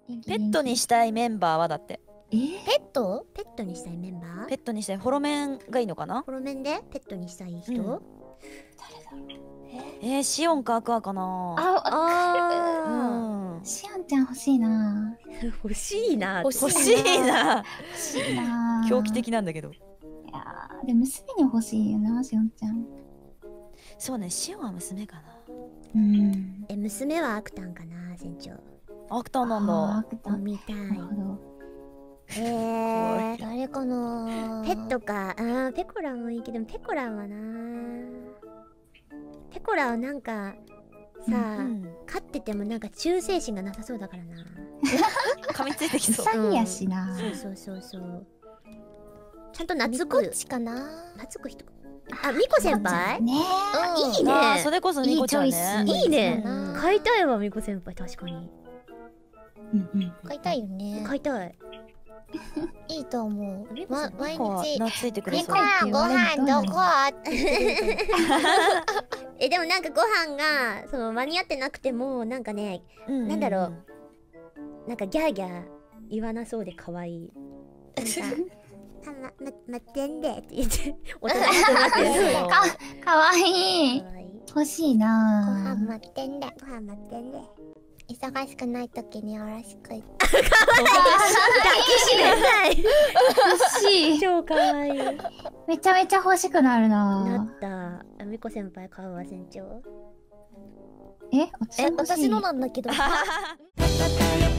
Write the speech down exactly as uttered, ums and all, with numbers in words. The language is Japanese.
ペットにしたいメンバーはだって。 えペットペットにしたいメンバー。 ペットにしたいホロメンがいいのかな。 ホロメンでペットにしたい人、うん、誰だろう。 えー、シオンかアクアかな。 ああ、 うん、シオンちゃん欲しいな。 欲しいな。 欲しいな。 欲しいな。 狂気的なんだけど。 いやー、でも娘に欲しいよな、シオンちゃん。 そうね、シオンは娘かな。 うん。 え、娘はアクタンかな、船長。 アクタンなんだ。 アクタンみたい。 なるほど。 えー、 誰かな。 ペットか。あー、ペコラもいいけど、ペコラはな。ペコラはなんかさ、うん、飼っててもなんか忠誠心がなさそうだからな。 噛みついてきそう。 ウサギやしな。 そうそうそうそう。ちゃんと懐く。 こっちかな。 懐く人。あ、ミコ先輩。 ねえ。いいね。 あ、それこそミコちゃんね。 いいね。飼いたいわ、ミコ先輩、確かに。 飼いたいよね。 飼いたい。 いいと思う。ま、毎日。 懐いてくれそう。 ミコご飯どこえ、でもなんかご飯がその間に合ってなくてもなんかね、なんだろう、なんかギャーギャー言わなそうで可愛い。あ、ま、ま、待ってんでって言っておとなしくなってる。 か、かわいい。欲しいな。 ご飯待ってんで。ご飯待ってんで。忙しくない時によろしく。抱きしめたい。 欲しい。 超かわいい。 めちゃめちゃ欲しくなるな。 なった。あみこ先輩買うわ、船長。 え、 え、私のなんだけど。